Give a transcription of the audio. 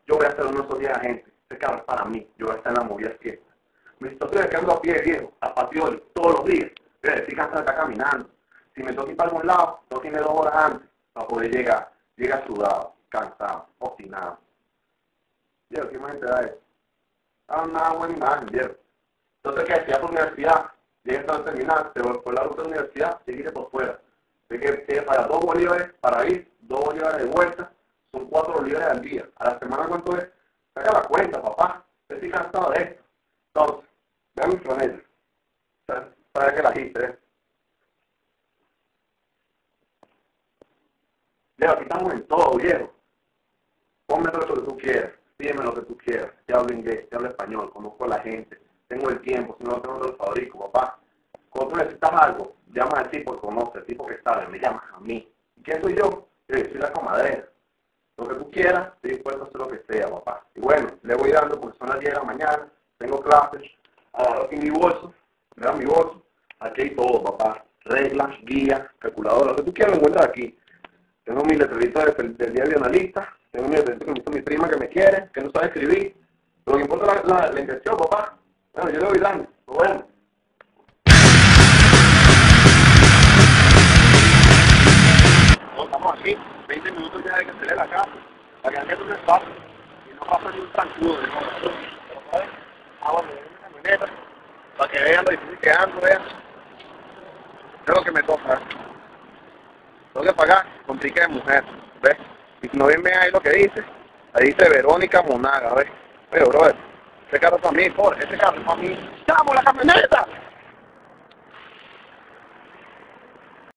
Yo voy a hacer uno de esos días a gente. Este carro es para mí. Yo voy a estar en la movida fiesta. Mi situación es que ando a pie, viejo, a patio todos los días. Pero estoy cansado de estar caminando. Si me tengo que ir para algún lado, tengo que irme 2 horas antes para poder llegar. Llega sudado, cansado, obstinado. Viejo, ¿qué más gente da eso? Ah, nada buena imagen, viejo. Entonces, ¿qué? Si vas por universidad, llegas a terminar, te voy por la ruta de la universidad, seguirte por fuera. Así que tienes para 2 bolívares para ir, 2 bolívares de vuelta, son 4 bolívares al día. A la semana, ¿cuánto es? Saca la cuenta, papá. Estoy cansado de esto. Entonces, vean mi planeta. Para que la agite, ¿eh? Viejo, aquí estamos en todo, viejo. Ponme todo lo que tú quieras, pídeme lo que tú quieras. Te hablo inglés, te hablo español, conozco a la gente, tengo el tiempo, si no lo tengo, lo fabrico, papá. Cuando tú necesitas algo, llamas al tipo que conoce, al tipo que sabe, me llamas a mí. ¿Y quién soy yo? Yo soy la comadera. Lo que tú quieras, estoy dispuesto a hacer lo que sea, papá. Y bueno, le voy dando porque son las 10 de la mañana, tengo clases, agarro aquí mi bolso, vean mi bolso, aquí hay todo, papá. Reglas, guías, calculadora, lo que tú quieras lo encuentras aquí. Tengo mi letrerito del diario analista, tengo mi letrerito que me hizo mi prima que me quiere, que no sabe escribir. Lo que importa es la intención, papá. Bueno, yo le voy dando, pero bueno. No, estamos aquí, 20 minutos ya de que salga de la casa, para que no me pase, y no pasa ni un zancudo de nuevo. Pero, ¿sabes? Agua me viene una camioneta, para que vean lo difícil que ando, vean. Es lo que me toca, ¿eh? Tengo que pagar con ticket de mujer, ¿ves? Y si no ven ahí lo que dice, ahí dice Verónica Monaga, ¿ves? Oye, brother, ese carro es para mí, pobre, ese carro es para mí. ¡Llamo la camioneta!